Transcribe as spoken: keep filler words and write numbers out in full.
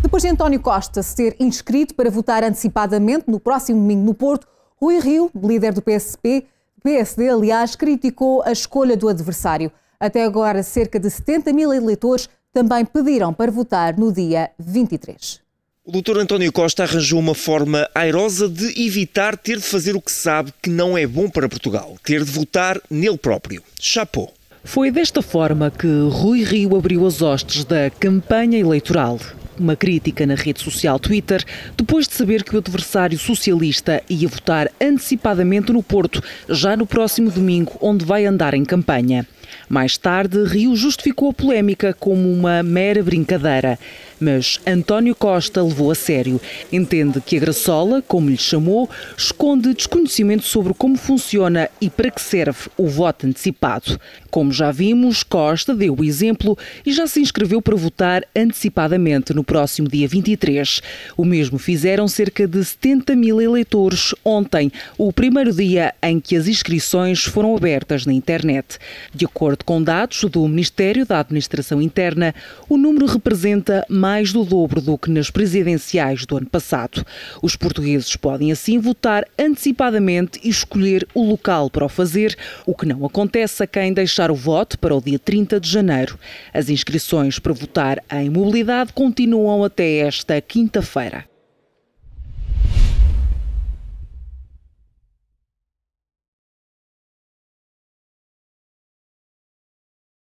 Depois de António Costa ser inscrito para votar antecipadamente no próximo domingo no Porto, Rui Rio, líder do P S D, P S D, aliás, criticou a escolha do adversário. Até agora, cerca de setenta mil eleitores também pediram para votar no dia vinte e três. O doutor António Costa arranjou uma forma airosa de evitar ter de fazer o que sabe que não é bom para Portugal, ter de votar nele próprio. Chapou. Foi desta forma que Rui Rio abriu as hostes da campanha eleitoral. Uma crítica na rede social Twitter, depois de saber que o adversário socialista ia votar antecipadamente no Porto, já no próximo domingo, onde vai andar em campanha. Mais tarde, Rio justificou a polémica como uma mera brincadeira. Mas António Costa levou a sério. Entende que a graçola, como lhe chamou, esconde desconhecimento sobre como funciona e para que serve o voto antecipado. Como já vimos, Costa deu o exemplo e já se inscreveu para votar antecipadamente no próximo dia vinte e três. O mesmo fizeram cerca de setenta mil eleitores ontem, o primeiro dia em que as inscrições foram abertas na internet. De acordo com dados do Ministério da Administração Interna, o número representa mais do dobro do que nas presidenciais do ano passado. Os portugueses podem assim votar antecipadamente e escolher o local para o fazer, o que não acontece a quem deixar o voto para o dia trinta de janeiro. As inscrições para votar em mobilidade continuam até esta quinta-feira.